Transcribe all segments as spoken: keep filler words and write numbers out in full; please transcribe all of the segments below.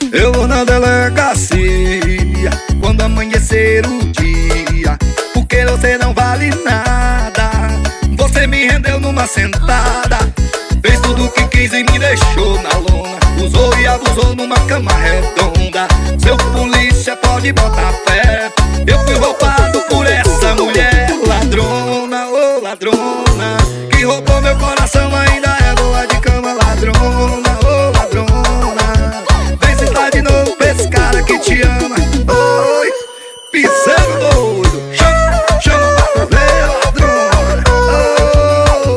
Eu vou na delegacia quando amanhecer o dia, porque você não vale nada. Você me rendeu numa sentada, fez tudo o que quis e me deixou na lona. Usou e abusou numa cama redonda. Seu polícia pode botar fé, eu fui roubado por essa mulher ladrona, ô oh, ladrona, que roubou meu coração, ainda é boa de cama. Ladrona, ô oh, ladrona, vem sentar de novo pra esse cara que te ama. Oi, piseiro doido, chama, chama pra ver, ladrona, oh,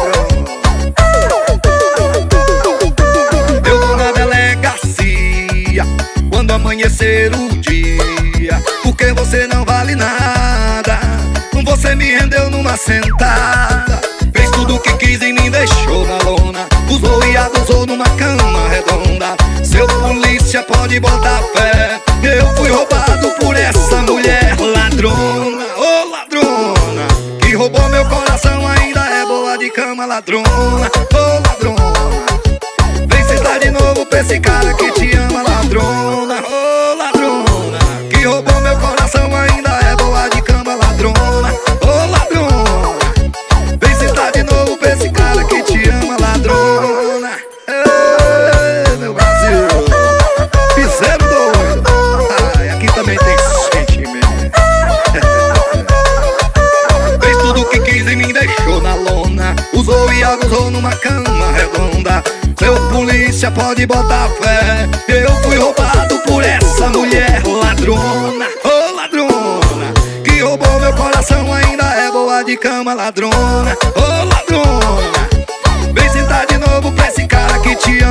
ladrona. Eu vou na delegacia quando amanhecer o dia, porque você não vale nada. Você me rendeu numa sentada, fez tudo o que quis e me deixou na lona. Usou e abusou numa cama redonda. Seu polícia pode botar fé, eu fui roubado por essa mulher ladrona, ô oh, ladrona, que roubou meu coração, ainda é boa de cama. Ladrona, ô oh, ladrona, vem sentar de novo pra esse cara que te ama. Ladrona, ô oh, ladrona, que roubou meu coração, ainda é boa de cama. Ladrona, ô oh, ladrona, vem sentar de novo pra esse cara que te ama. Ladrona, ei, meu Brasil, piseiro doido. Ai, aqui também tem sentimento. Fez tudo o que quis e me deixou na lona. Usou e abusou numa cama redonda. Seu polícia pode botar fé, eu fui roubado por essa mulher ladrona, ô oh, ladrona, que roubou meu coração, ainda é boa de cama. Ladrona, ô oh, ladrona, vem sentar de novo pra esse cara que te